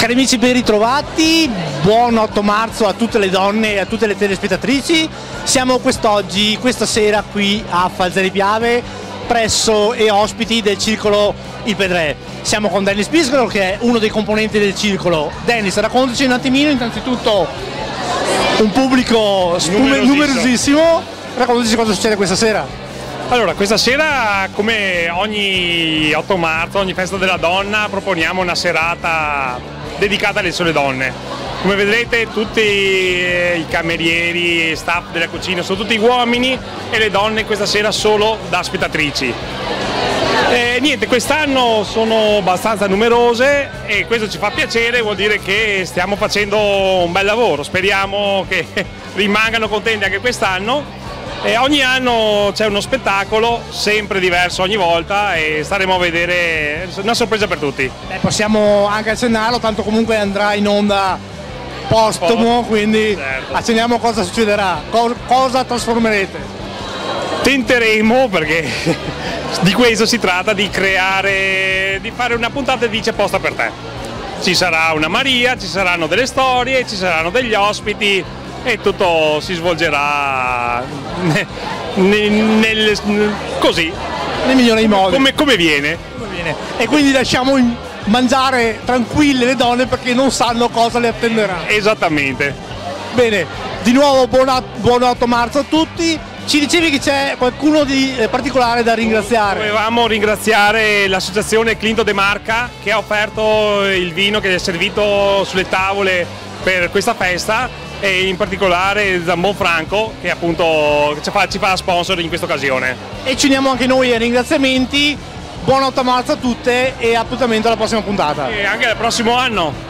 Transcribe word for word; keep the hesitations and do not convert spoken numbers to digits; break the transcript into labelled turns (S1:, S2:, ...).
S1: Cari amici, ben ritrovati, buon otto marzo a tutte le donne e a tutte le telespettatrici. Siamo quest'oggi, questa sera qui a Falzari Piave, presso e ospiti del circolo Il Pedrè. Siamo con Dennis Piscolo, che è uno dei componenti del circolo. Dennis, raccontaci un attimino, innanzitutto un pubblico numerosissimo, numerosissimo. Raccontaci cosa succede questa sera.
S2: Allora, questa sera, come ogni otto marzo, ogni festa della donna, proponiamo una serata dedicata alle sole donne. Come vedrete, tutti i camerieri e staff della cucina sono tutti uomini e le donne questa sera solo da spettatrici. E niente, quest'anno sono abbastanza numerose e questo ci fa piacere, vuol dire che stiamo facendo un bel lavoro. Speriamo che rimangano contenti anche quest'anno. E ogni anno c'è uno spettacolo, sempre diverso ogni volta, e staremo a vedere, una sorpresa per tutti.
S1: Beh, possiamo anche accennarlo, tanto comunque andrà in onda postumo, quindi certo. Accenniamo cosa succederà, co cosa trasformerete.
S2: Tenteremo, perché di questo si tratta, di creare, di fare una puntata di Dice apposta per te. Ci sarà una Maria, ci saranno delle storie, ci saranno degli ospiti, e tutto si svolgerà nel, nel, così,
S1: nei migliori modi,
S2: come, come, viene.
S1: come viene. E quindi lasciamo mangiare tranquille le donne perché non sanno cosa le attenderà.
S2: Esattamente.
S1: Bene, di nuovo buon, buon otto marzo a tutti. Ci dicevi che c'è qualcuno di particolare da ringraziare.
S2: Dovevamo ringraziare l'associazione Clinto De Marca, che ha offerto il vino che è servito sulle tavole per questa festa, e in particolare Zambon Franco, che appunto ci fa, ci fa sponsor in questa occasione.
S1: E ci uniamo anche noi ai ringraziamenti. Buon otto marzo a tutte e appuntamento alla prossima puntata.
S2: E anche al prossimo anno.